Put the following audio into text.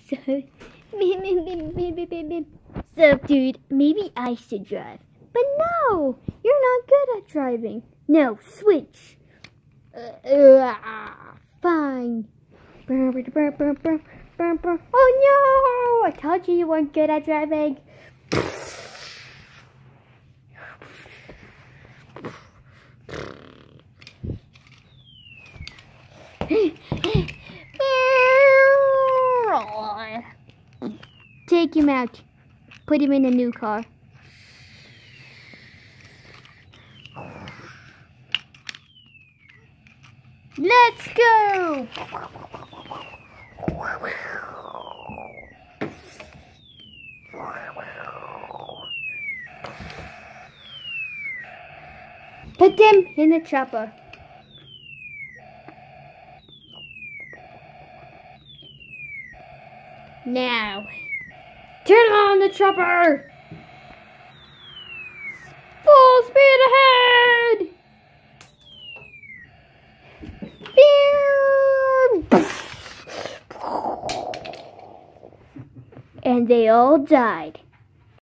So, dude, maybe I should drive. But no, you're not good at driving. No, switch. Fine. Oh no! I told you weren't good at driving. Take him out. Put him in a new car. Let's go! Put them in the chopper. Now, turn on the chopper! Full speed ahead! And they all died.